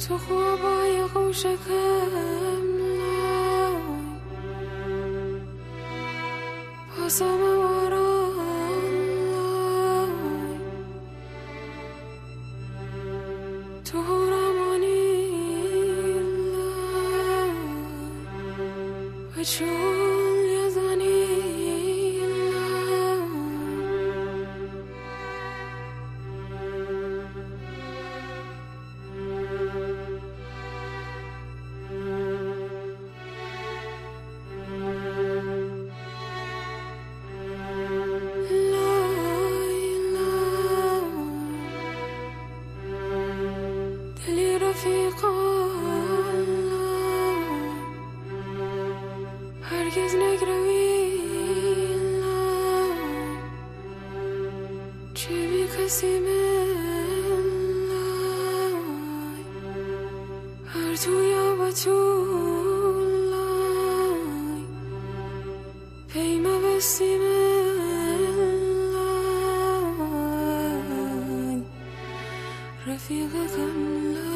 تو خوابای قوشکم لای پاسم باران لای تو رمانی لای و چون یزنی هرگز نگروی لای چه بی کسی من لای هر تو یا با تو لای پیمه بستی من لای رفیق کم لای